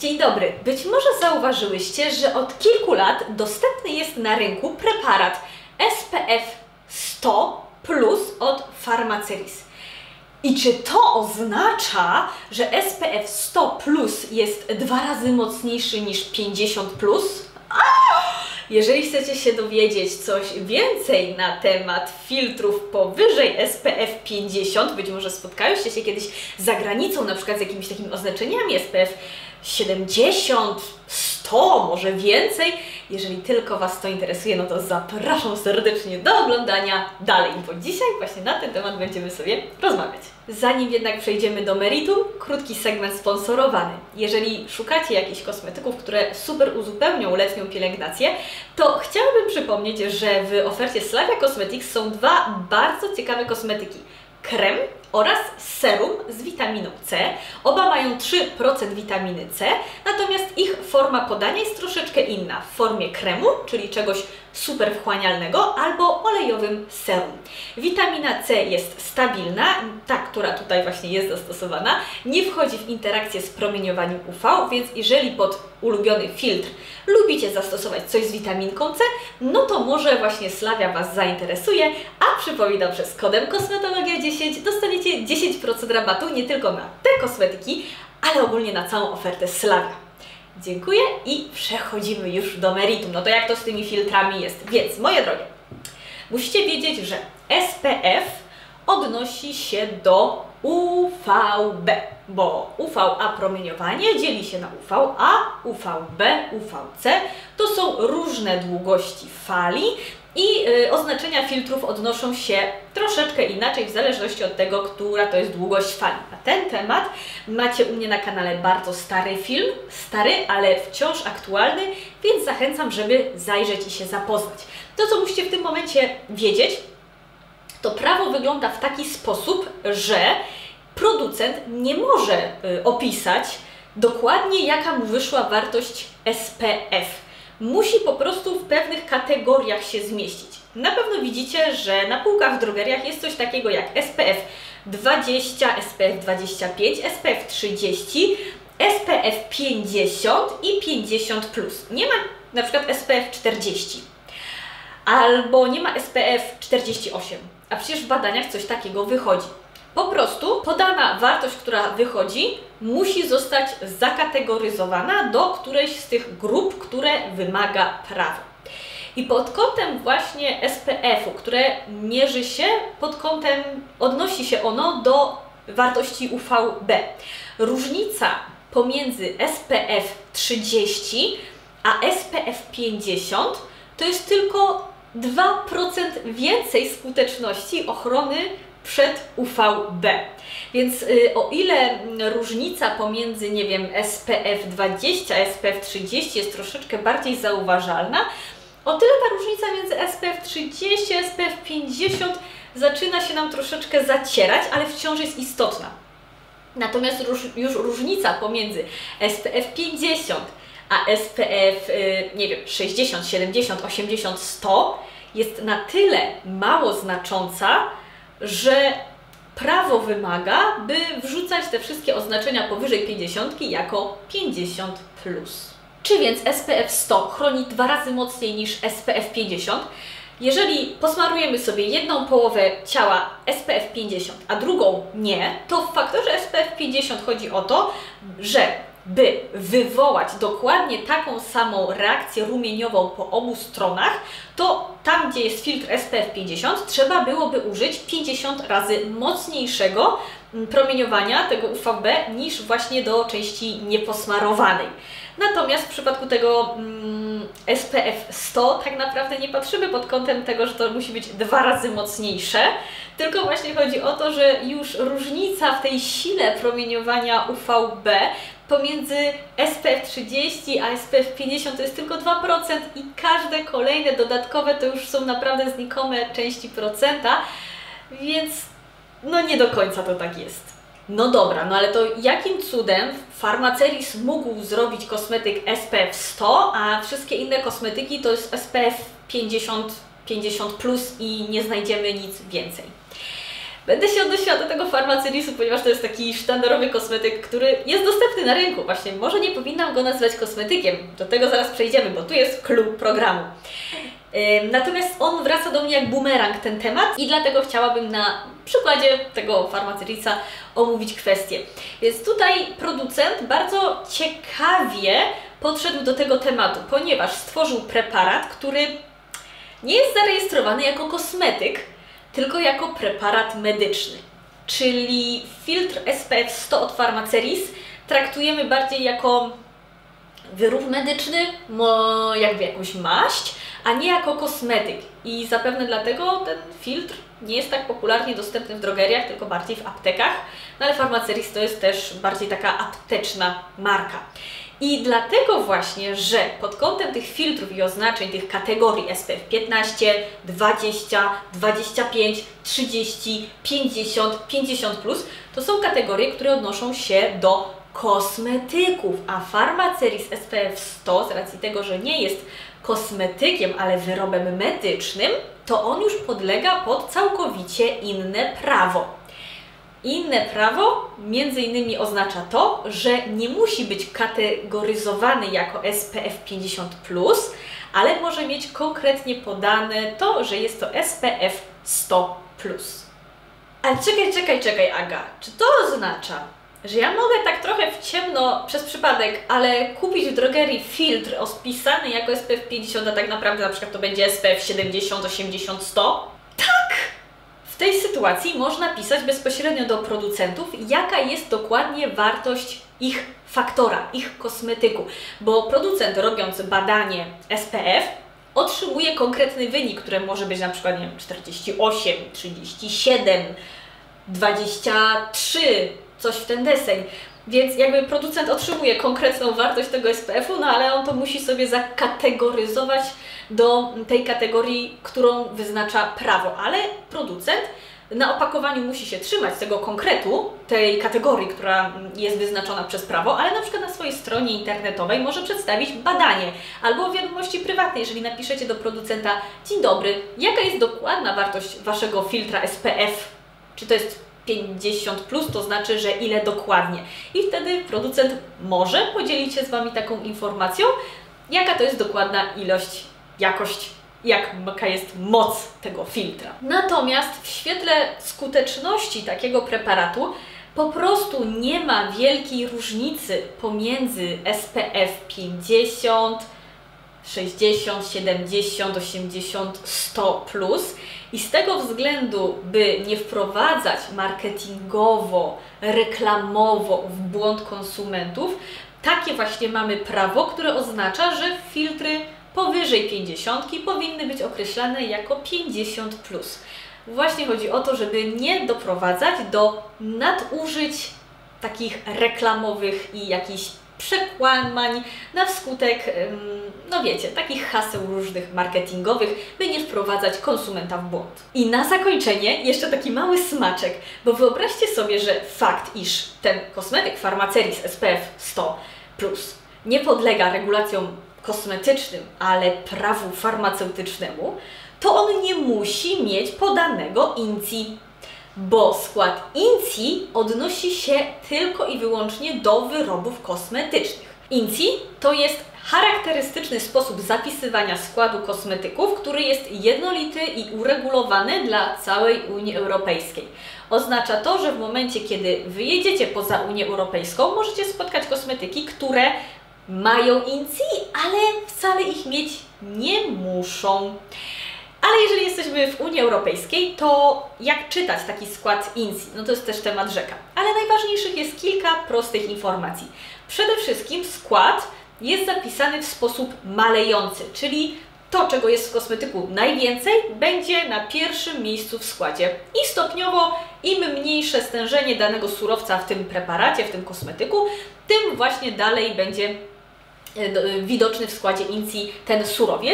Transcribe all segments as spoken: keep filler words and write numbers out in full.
Dzień dobry. Być może zauważyłyście, że od kilku lat dostępny jest na rynku preparat S P F sto plus od Pharmaceris. I czy to oznacza, że S P F sto plus jest dwa razy mocniejszy niż pięćdziesiąt plus? Jeżeli chcecie się dowiedzieć coś więcej na temat filtrów powyżej S P F pięćdziesiąt, być może spotkałyście się kiedyś za granicą, na przykład z jakimiś takimi oznaczeniami S P F siedemdziesiąt, sto, może więcej. Jeżeli tylko Was to interesuje, no to zapraszam serdecznie do oglądania dalej, bo dzisiaj właśnie na ten temat będziemy sobie rozmawiać. Zanim jednak przejdziemy do meritum, krótki segment sponsorowany. Jeżeli szukacie jakichś kosmetyków, które super uzupełnią letnią pielęgnację, to chciałabym przypomnieć, że w ofercie Slavia Cosmetics są dwa bardzo ciekawe kosmetyki. Krem oraz serum z witaminą C. Oba mają trzy procent witaminy C, natomiast ich forma podania jest troszeczkę inna. W formie kremu, czyli czegoś super wchłanialnego, albo olejowym serum. Witamina C jest stabilna, ta, która tutaj właśnie jest zastosowana, nie wchodzi w interakcję z promieniowaniem U V, więc jeżeli pod ulubiony filtr lubicie zastosować coś z witaminką C, no to może właśnie Slavia Was zainteresuje, a przypominam, że z kodem kosmetologia dziesięć dostaniecie dziesięć procent rabatu nie tylko na te kosmetyki, ale ogólnie na całą ofertę Slavia. Dziękuję i przechodzimy już do meritum. No to jak to z tymi filtrami jest? Więc, moje drogie, musicie wiedzieć, że S P F odnosi się do U V B, bo U V A promieniowanie dzieli się na U V A, U V B, U V C. To są różne długości fali i y, oznaczenia filtrów odnoszą się troszeczkę inaczej w zależności od tego, która to jest długość fali. Na ten temat macie u mnie na kanale bardzo stary film, stary, ale wciąż aktualny, więc zachęcam, żeby zajrzeć i się zapoznać. To, co musicie w tym momencie wiedzieć, to prawo wygląda w taki sposób, że producent nie może y, opisać dokładnie, jaka mu wyszła wartość S P F. Musi po prostu w pewnych kategoriach się zmieścić. Na pewno widzicie, że na półkach w drogeriach jest coś takiego jak S P F dwadzieścia, S P F dwadzieścia pięć, S P F trzydzieści, S P F pięćdziesiąt i pięćdziesiąt plus. Nie ma na przykład S P F czterdzieści. Albo nie ma S P F czterdzieści osiem, a przecież w badaniach coś takiego wychodzi. Po prostu podana wartość, która wychodzi, musi zostać zakategoryzowana do którejś z tych grup, które wymaga prawo. I pod kątem właśnie S P F-u, które mierzy się pod kątem, odnosi się ono do wartości U V B. Różnica pomiędzy S P F trzydzieści a S P F pięćdziesiąt to jest tylko dwa procent więcej skuteczności ochrony przed U V B. Więc y, o ile różnica pomiędzy, nie wiem, S P F dwadzieścia a S P F trzydzieści jest troszeczkę bardziej zauważalna, o tyle ta różnica między S P F trzydzieści a S P F pięćdziesiąt zaczyna się nam troszeczkę zacierać, ale wciąż jest istotna. Natomiast róż, już różnica pomiędzy S P F pięćdziesiąt a S P F, y, nie wiem, sześćdziesiąt, siedemdziesiąt, osiemdziesiąt, sto jest na tyle mało znacząca, że prawo wymaga, by wrzucać te wszystkie oznaczenia powyżej pięćdziesiąt jako pięćdziesiąt plus. Czy więc S P F sto chroni dwa razy mocniej niż S P F pięćdziesiąt? Jeżeli posmarujemy sobie jedną połowę ciała S P F pięćdziesiąt, a drugą nie, to w faktorze S P F pięćdziesiąt chodzi o to, że by wywołać dokładnie taką samą reakcję rumieniową po obu stronach, to tam, gdzie jest filtr S P F pięćdziesiąt, trzeba byłoby użyć pięćdziesiąt razy mocniejszego promieniowania tego U V B niż właśnie do części nieposmarowanej. Natomiast w przypadku tego mm, S P F sto tak naprawdę nie patrzymy pod kątem tego, że to musi być dwa razy mocniejsze, tylko właśnie chodzi o to, że już różnica w tej sile promieniowania U V B pomiędzy S P F trzydzieści a S P F pięćdziesiąt to jest tylko dwa procent i każde kolejne dodatkowe to już są naprawdę znikome części procenta, więc no nie do końca to tak jest. No dobra, no ale to jakim cudem Pharmaceris mógł zrobić kosmetyk S P F sto, a wszystkie inne kosmetyki to jest S P F pięćdziesiąt, pięćdziesiąt plus i nie znajdziemy nic więcej? Będę się odnosiła do tego Pharmacyrisu, ponieważ to jest taki sztandarowy kosmetyk, który jest dostępny na rynku. Właśnie może nie powinnam go nazywać kosmetykiem, do tego zaraz przejdziemy, bo tu jest clue programu. Natomiast on wraca do mnie jak bumerang, ten temat, i dlatego chciałabym na przykładzie tego Pharmacyrisa omówić kwestię. Więc tutaj producent bardzo ciekawie podszedł do tego tematu, ponieważ stworzył preparat, który nie jest zarejestrowany jako kosmetyk, tylko jako preparat medyczny. Czyli filtr S P F sto od Pharmacyris traktujemy bardziej jako wyrób medyczny, jakby jakąś maść, a nie jako kosmetyk. I zapewne dlatego ten filtr nie jest tak popularnie dostępny w drogeriach, tylko bardziej w aptekach. No ale Pharmacyris to jest też bardziej taka apteczna marka. I dlatego właśnie, że pod kątem tych filtrów i oznaczeń, tych kategorii S P F piętnaście, dwadzieścia, dwadzieścia pięć, trzydzieści, pięćdziesiąt, pięćdziesiąt plus, to są kategorie, które odnoszą się do kosmetyków, a Pharmacyris S P F sto, z racji tego, że nie jest kosmetykiem, ale wyrobem medycznym, to on już podlega pod całkowicie inne prawo. Inne prawo między innymi oznacza to, że nie musi być kategoryzowany jako S P F pięćdziesiąt plus, ale może mieć konkretnie podane to, że jest to S P F sto plus. Ale czekaj, czekaj, czekaj, Aga, czy to oznacza, że ja mogę tak trochę w ciemno przez przypadek, ale kupić w drogerii filtr ospisany jako S P F pięćdziesiąt, a tak naprawdę na przykład to będzie S P F siedemdziesiąt, osiemdziesiąt, sto? Tak! W tej sytuacji można pisać bezpośrednio do producentów, jaka jest dokładnie wartość ich faktora, ich kosmetyku, bo producent, robiąc badanie S P F, otrzymuje konkretny wynik, który może być na przykład, nie wiem, czterdzieści osiem, trzydzieści siedem, dwadzieścia trzy, coś w ten deseń. Więc jakby producent otrzymuje konkretną wartość tego S P F u, no ale on to musi sobie zakategoryzować do tej kategorii, którą wyznacza prawo. Ale producent na opakowaniu musi się trzymać tego konkretu, tej kategorii, która jest wyznaczona przez prawo, ale na przykład na swojej stronie internetowej może przedstawić badanie albo wiadomości prywatnej, jeżeli napiszecie do producenta: dzień dobry, jaka jest dokładna wartość Waszego filtra S P F? Czy to jest pięćdziesiąt plus, to znaczy, że ile dokładnie. I wtedy producent może podzielić się z Wami taką informacją, jaka to jest dokładna ilość, jakość, jaka jest moc tego filtra. Natomiast w świetle skuteczności takiego preparatu po prostu nie ma wielkiej różnicy pomiędzy S P F pięćdziesiąt, sześćdziesiąt, siedemdziesiąt, osiemdziesiąt, sto plus i z tego względu, by nie wprowadzać marketingowo, reklamowo w błąd konsumentów, takie właśnie mamy prawo, które oznacza, że filtry powyżej pięćdziesiątki powinny być określane jako pięćdziesiąt plus. Właśnie chodzi o to, żeby nie doprowadzać do nadużyć takich reklamowych i jakichś przekłamań na wskutek, no wiecie, takich haseł różnych marketingowych, by nie wprowadzać konsumenta w błąd. I na zakończenie jeszcze taki mały smaczek, bo wyobraźcie sobie, że fakt, iż ten kosmetyk Pharmacyris S P F sto plus nie podlega regulacjom kosmetycznym, ale prawu farmaceutycznemu, to on nie musi mieć podanego I N C I, bo skład I N C I odnosi się tylko i wyłącznie do wyrobów kosmetycznych. I N C I to jest charakterystyczny sposób zapisywania składu kosmetyków, który jest jednolity i uregulowany dla całej Unii Europejskiej. Oznacza to, że w momencie, kiedy wyjedziecie poza Unię Europejską, możecie spotkać kosmetyki, które mają I N C I, ale wcale ich mieć nie muszą. Ale jeżeli jesteśmy w Unii Europejskiej, to jak czytać taki skład I N C I? No to jest też temat rzeka. Ale najważniejszych jest kilka prostych informacji. Przede wszystkim skład jest zapisany w sposób malejący, czyli to, czego jest w kosmetyku najwięcej, będzie na pierwszym miejscu w składzie. I stopniowo im mniejsze stężenie danego surowca w tym preparacie, w tym kosmetyku, tym właśnie dalej będzie widoczny w składzie I N C I ten surowiec.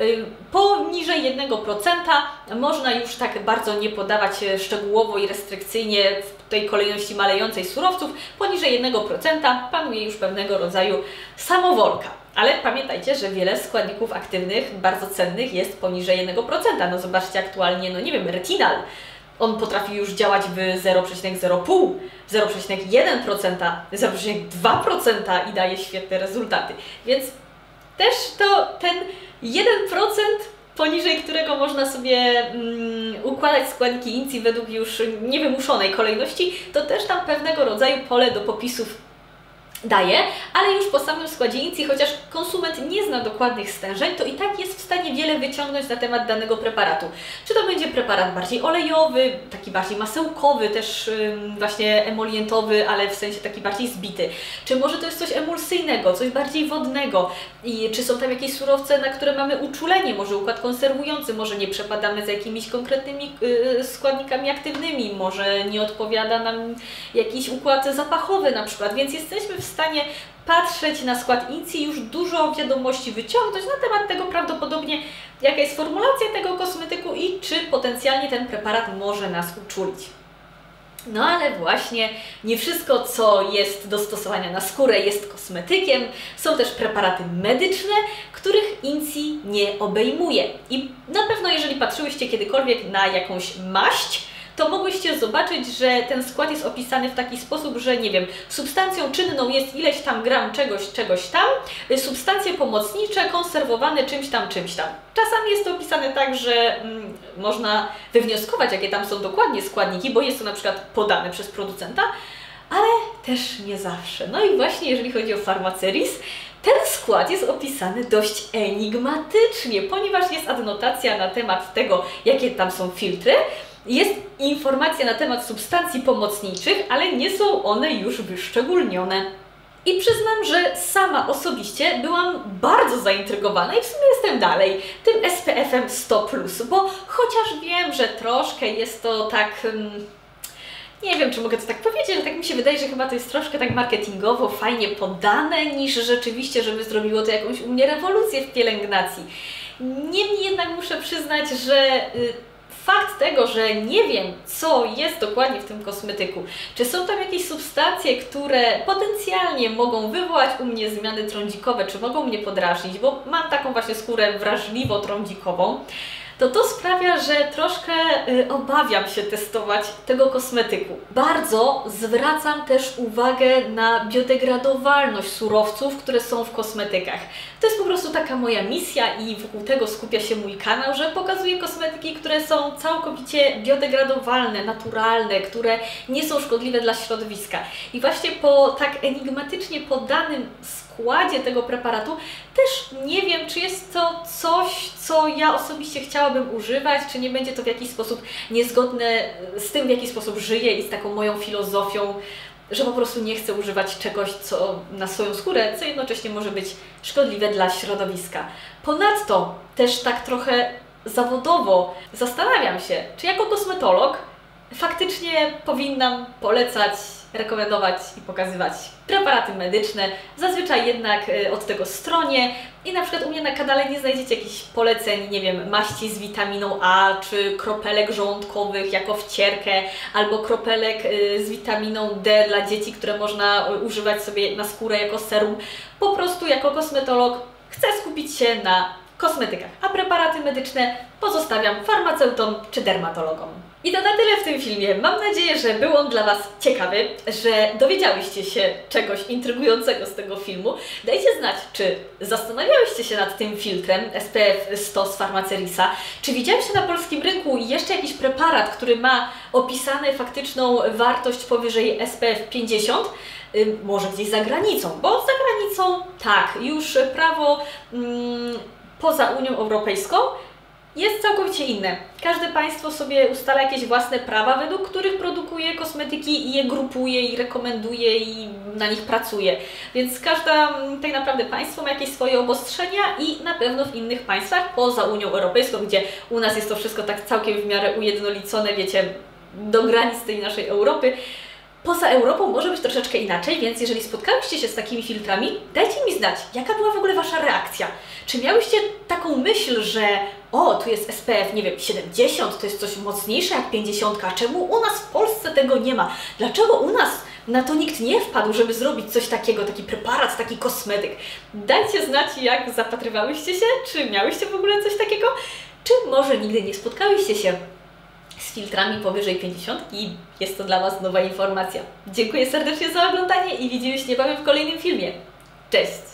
Poniżej jednego procenta można już tak bardzo nie podawać szczegółowo i restrykcyjnie w tej kolejności malejącej surowców. Poniżej jednego procenta panuje już pewnego rodzaju samowolka. Ale pamiętajcie, że wiele składników aktywnych, bardzo cennych jest poniżej jednego procenta. No zobaczcie aktualnie, no nie wiem, retinal On potrafi już działać w zero przecinek zero pięć, zero przecinek jeden procent, zero przecinek dwa procent i daje świetne rezultaty. Więc też to ten jeden procent, poniżej którego można sobie mm, układać składniki I N C I według już niewymuszonej kolejności, to też tam pewnego rodzaju pole do popisów daje, ale już po samym składzie I N C I, chociaż konsument nie zna dokładnych stężeń, to i tak jest w stanie wiele wyciągnąć na temat danego preparatu. Czy to będzie preparat bardziej olejowy, taki bardziej masełkowy, też ym, właśnie emolientowy, ale w sensie taki bardziej zbity. Czy może to jest coś emulsyjnego, coś bardziej wodnego i czy są tam jakieś surowce, na które mamy uczulenie, może układ konserwujący, może nie przepadamy za jakimiś konkretnymi yy, składnikami aktywnymi, może nie odpowiada nam jakiś układ zapachowy na przykład, więc jesteśmy w stanie patrzeć na skład I N C I, już dużo wiadomości wyciągnąć na temat tego prawdopodobnie, jaka jest formulacja tego kosmetyku i czy potencjalnie ten preparat może nas uczulić. No ale właśnie nie wszystko, co jest do stosowania na skórę, jest kosmetykiem. Są też preparaty medyczne, których I N C I nie obejmuje. I na pewno jeżeli patrzyłyście kiedykolwiek na jakąś maść, to mogłyście zobaczyć, że ten skład jest opisany w taki sposób, że nie wiem, substancją czynną jest ileś tam gram czegoś, czegoś tam, substancje pomocnicze konserwowane czymś tam, czymś tam. Czasami jest to opisane tak, że mm, można wywnioskować, jakie tam są dokładnie składniki, bo jest to na przykład podane przez producenta, ale też nie zawsze. No i właśnie jeżeli chodzi o Pharmaceris, ten skład jest opisany dość enigmatycznie, ponieważ jest adnotacja na temat tego, jakie tam są filtry. Jest informacja na temat substancji pomocniczych, ale nie są one już wyszczególnione. I przyznam, że sama osobiście byłam bardzo zaintrygowana i w sumie jestem dalej tym S P F em sto plus, bo chociaż wiem, że troszkę jest to tak... Hmm, nie wiem, czy mogę to tak powiedzieć, ale tak mi się wydaje, że chyba to jest troszkę tak marketingowo fajnie podane, niż rzeczywiście, żeby zrobiło to jakąś u mnie rewolucję w pielęgnacji. Niemniej jednak muszę przyznać, że... Yy, Fakt tego, że nie wiem, co jest dokładnie w tym kosmetyku, czy są tam jakieś substancje, które potencjalnie mogą wywołać u mnie zmiany trądzikowe, czy mogą mnie podrażnić, bo mam taką właśnie skórę wrażliwo-trądzikową, to to sprawia, że troszkę y, obawiam się testować tego kosmetyku. Bardzo zwracam też uwagę na biodegradowalność surowców, które są w kosmetykach. To jest po prostu taka moja misja i wokół tego skupia się mój kanał, że pokazuję kosmetyki, które są całkowicie biodegradowalne, naturalne, które nie są szkodliwe dla środowiska. I właśnie po tak enigmatycznie podanym składzie tego preparatu też nie wiem, czy jest to coś, co ja osobiście chciałabym używać, czy nie będzie to w jakiś sposób niezgodne z tym, w jaki sposób żyję i z taką moją filozofią, że po prostu nie chcę używać czegoś, co na swoją skórę, co jednocześnie może być szkodliwe dla środowiska. Ponadto też tak trochę zawodowo zastanawiam się, czy jako kosmetolog faktycznie powinnam polecać, rekomendować i pokazywać preparaty medyczne. Zazwyczaj jednak od tego stronie i na przykład u mnie na kanale nie znajdziecie jakichś poleceń, nie wiem, maści z witaminą A, czy kropelek żołądkowych jako wcierkę, albo kropelek z witaminą D dla dzieci, które można używać sobie na skórę jako serum. Po prostu jako kosmetolog chcę skupić się na kosmetykach, a preparaty medyczne pozostawiam farmaceutom czy dermatologom. I to na tyle w tym filmie. Mam nadzieję, że był on dla Was ciekawy, że dowiedziałyście się czegoś intrygującego z tego filmu. Dajcie znać, czy zastanawiałyście się nad tym filtrem S P F sto z Pharmacerisa, czy widziałyście na polskim rynku jeszcze jakiś preparat, który ma opisane faktyczną wartość powyżej S P F pięćdziesiąt, może gdzieś za granicą, bo za granicą tak, już prawo mm, poza Unią Europejską jest całkowicie inne. Każde państwo sobie ustala jakieś własne prawa, według których produkuje kosmetyki i je grupuje i rekomenduje i na nich pracuje. Więc każda tak naprawdę państwo ma jakieś swoje obostrzenia i na pewno w innych państwach poza Unią Europejską, gdzie u nas jest to wszystko tak całkiem w miarę ujednolicone, wiecie, do granic tej naszej Europy, poza Europą może być troszeczkę inaczej, więc jeżeli spotkałyście się z takimi filtrami, dajcie mi znać, jaka była w ogóle Wasza reakcja. Czy miałyście taką myśl, że o, tu jest S P F, nie wiem, siedemdziesiąt, to jest coś mocniejsze jak pięćdziesiąt, a czemu u nas w Polsce tego nie ma? Dlaczego u nas na to nikt nie wpadł, żeby zrobić coś takiego, taki preparat, taki kosmetyk? Dajcie znać, jak zapatrywałyście się, czy miałyście w ogóle coś takiego, czy może nigdy nie spotkałyście się z filtrami powyżej pięćdziesiąt i jest to dla Was nowa informacja. Dziękuję serdecznie za oglądanie i widzimy się niebawem w kolejnym filmie. Cześć!